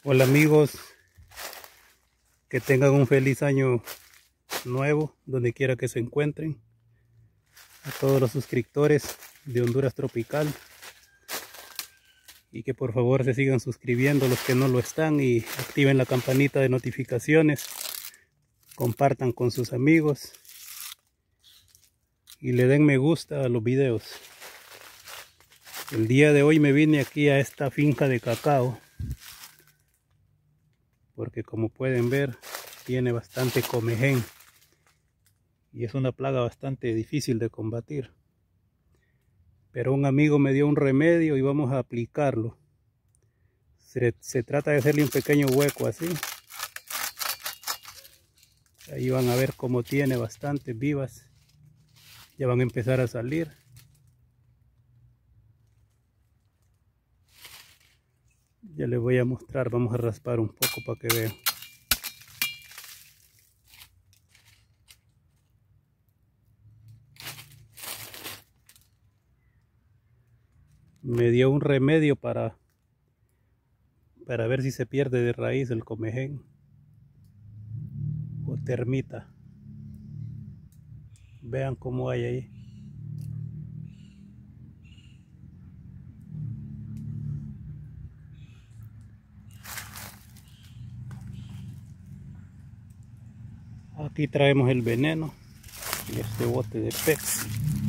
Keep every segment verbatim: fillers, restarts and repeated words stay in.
Hola amigos, que tengan un feliz año nuevo donde quiera que se encuentren. A todos los suscriptores de Honduras Tropical, y que por favor se sigan suscribiendo los que no lo están y activen la campanita de notificaciones, compartan con sus amigos y le den me gusta a los videos. El día de hoy me vine aquí a esta finca de cacao porque, como pueden ver, tiene bastante comején y es una plaga bastante difícil de combatir. Pero un amigo me dio un remedio y vamos a aplicarlo. Se, se trata de hacerle un pequeño hueco así. Ahí van a ver cómo tiene bastantes vivas. Ya van a empezar a salir. Ya les voy a mostrar. Vamos a raspar un poco para que vean. Me dio un remedio para, para ver si se pierde de raíz el comején o termita. Vean cómo hay ahí. Aquí traemos el veneno y este bote de Pex.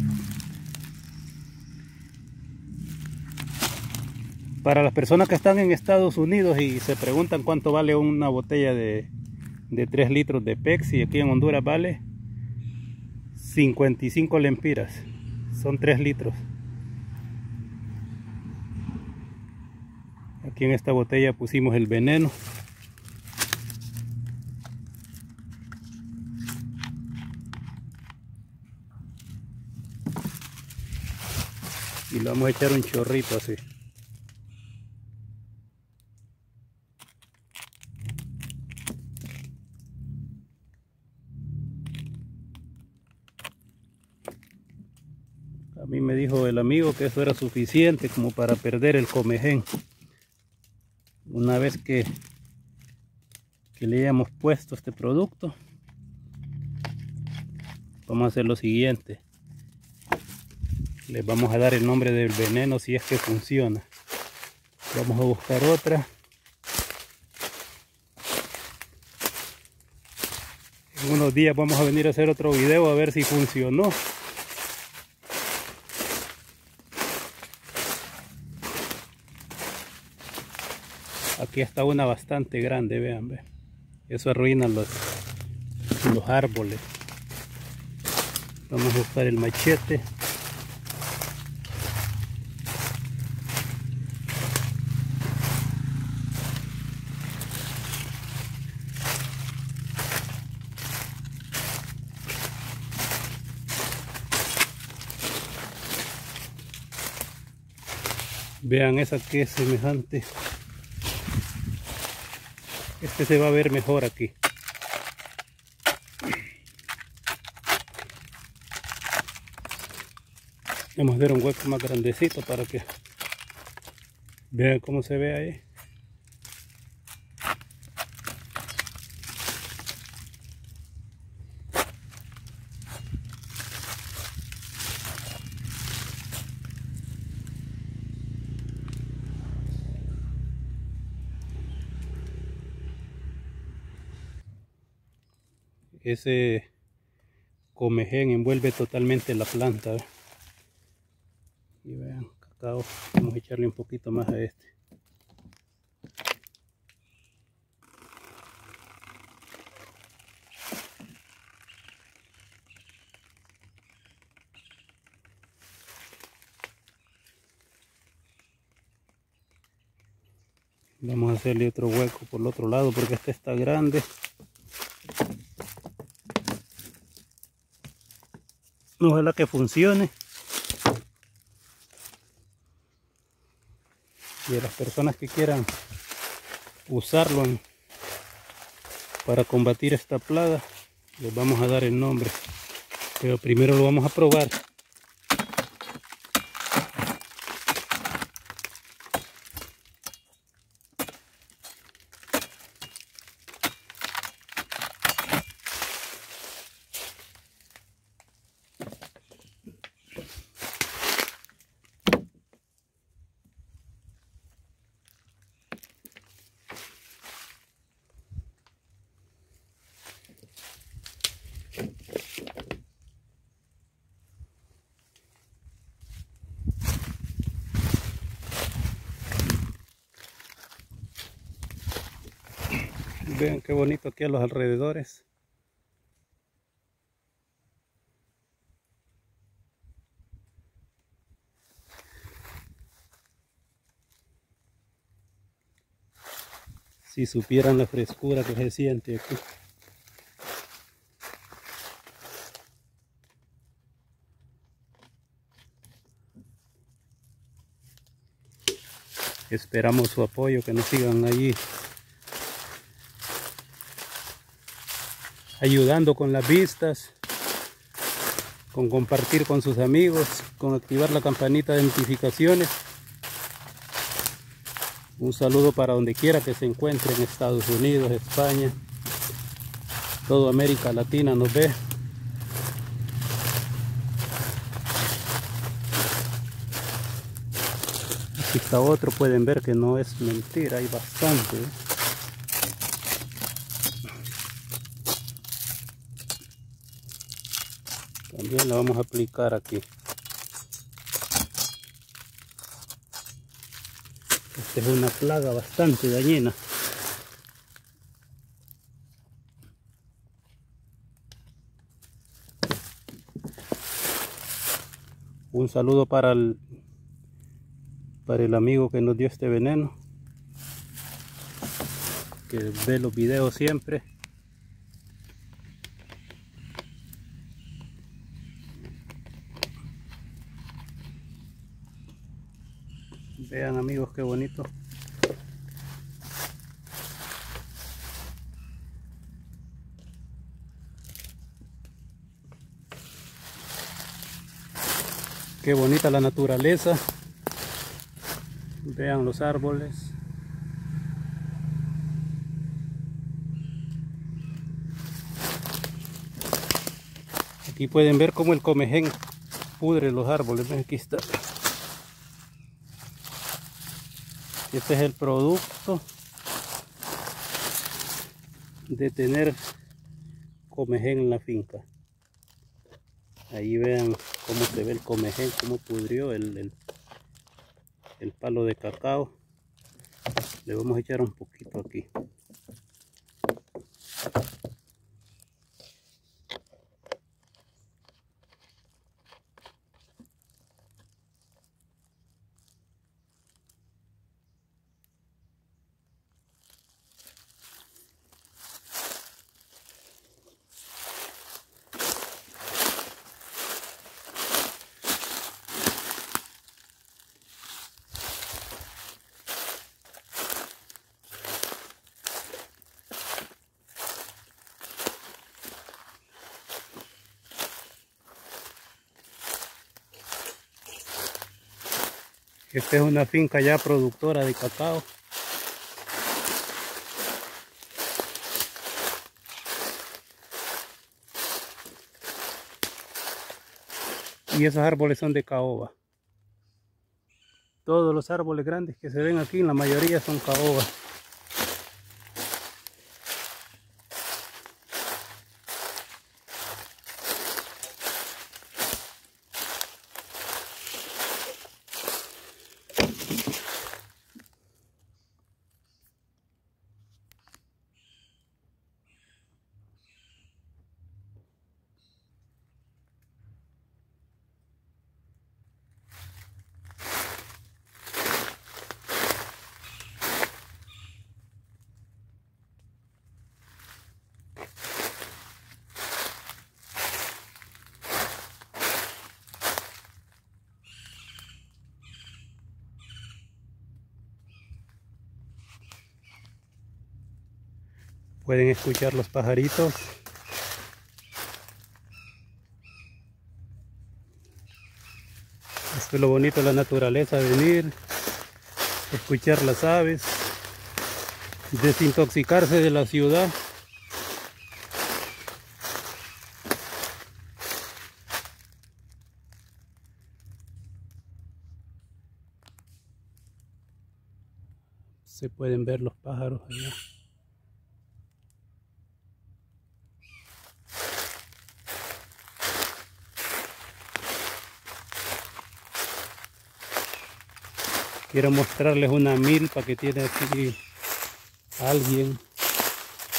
Para las personas que están en Estados Unidos y se preguntan cuánto vale una botella de, de tres litros de Pex, y aquí en Honduras vale cincuenta y cinco lempiras, son tres litros. Aquí en esta botella pusimos el veneno. Y le vamos a echar un chorrito así. A mí me dijo el amigo que eso era suficiente como para perder el comején. Una vez que, que le hayamos puesto este producto, vamos a hacer lo siguiente. Les vamos a dar el nombre del veneno si es que funciona. Vamos a buscar otra. En unos días vamos a venir a hacer otro video a ver si funcionó. Aquí está una bastante grande, vean, vean. Eso arruina los, los árboles. Vamos a buscar el machete. Vean esa que es semejante. Este se va a ver mejor aquí. Vamos a hacer un hueco más grandecito para que vean cómo se ve ahí. Ese comején envuelve totalmente la planta, ¿eh? Y vean, cacao, vamos a echarle un poquito más a este. Vamos a hacerle otro hueco por el otro lado porque este está grande. Ojalá que funcione. Y a las personas que quieran usarlo en, para combatir esta plaga, les vamos a dar el nombre. Pero primero lo vamos a probar. Vean qué bonito aquí a los alrededores. Si supieran la frescura que se siente aquí. Esperamos su apoyo, que nos sigan allí ayudando con las vistas, con compartir con sus amigos, con activar la campanita de notificaciones. Un saludo para donde quiera que se encuentre, en Estados Unidos, España, toda América Latina nos ve. Aquí está otro, pueden ver que no es mentira, hay bastante. También la vamos a aplicar aquí. Esta es una plaga bastante dañina. Un saludo para el, para el amigo que nos dio este veneno, que ve los videos siempre. Vean, amigos, qué bonito. Qué bonita la naturaleza. Vean los árboles. Aquí pueden ver cómo el comején pudre los árboles. Ven, aquí está. Este es el producto de tener comején en la finca. Ahí vean cómo se ve el comején, cómo pudrió el, el, el palo de cacao. Le vamos a echar un poquito aquí. Esta es una finca ya productora de cacao. Y esos árboles son de caoba. Todos los árboles grandes que se ven aquí, la mayoría son caoba. Pueden escuchar los pajaritos. Esto es lo bonito de la naturaleza, venir, escuchar las aves, desintoxicarse de la ciudad. Se pueden ver los pájaros allá. Quiero mostrarles una milpa que tiene aquí alguien.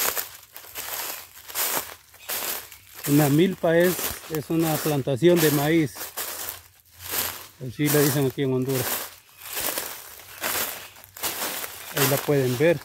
Una milpa es, es una plantación de maíz. Así le dicen aquí en Honduras. Ahí la pueden ver.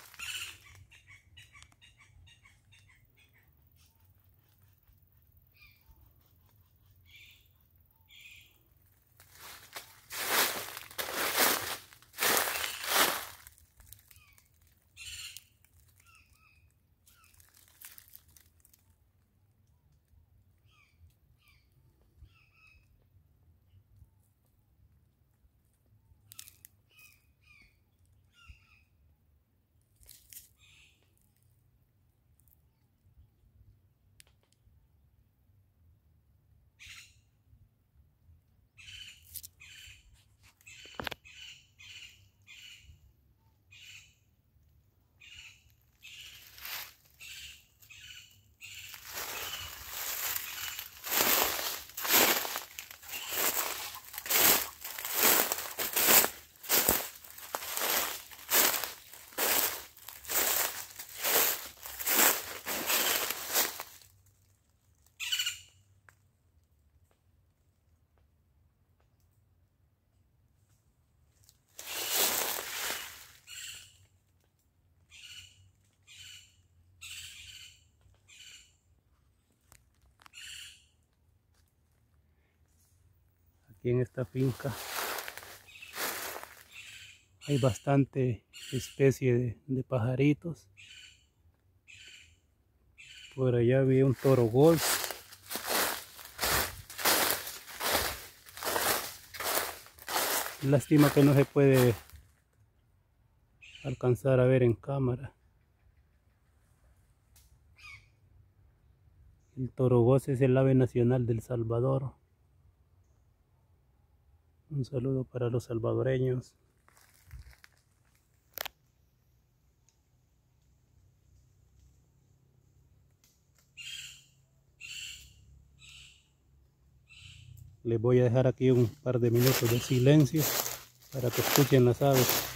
Aquí en esta finca hay bastante especie de, de pajaritos. Por allá había un toro golf. Lástima que no se puede alcanzar a ver en cámara. El toro golf es el ave nacional del Salvador. Un saludo para los salvadoreños. Les voy a dejar aquí un par de minutos de silencio para que escuchen las aves.